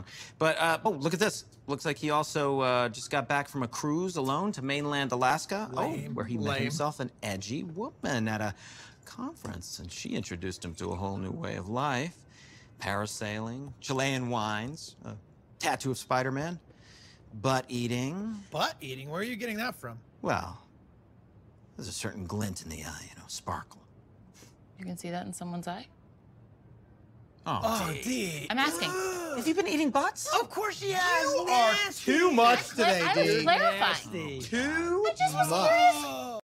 But, oh, look at this. Looks like he also just got back from a cruise alone to mainland Alaska. Lame. Where he met himself an edgy woman at a conference, and she introduced him to a whole new way of life. Parasailing, Chilean wines, a tattoo of Spider-Man, butt eating. Butt eating? Where are you getting that from? Well, there's a certain glint in the eye, you know, sparkle. You can see that in someone's eye? Oh, D. I'm asking. have you been eating butts? Of course she has. You are too much today, I was D. clarifying. Too I just was much. curious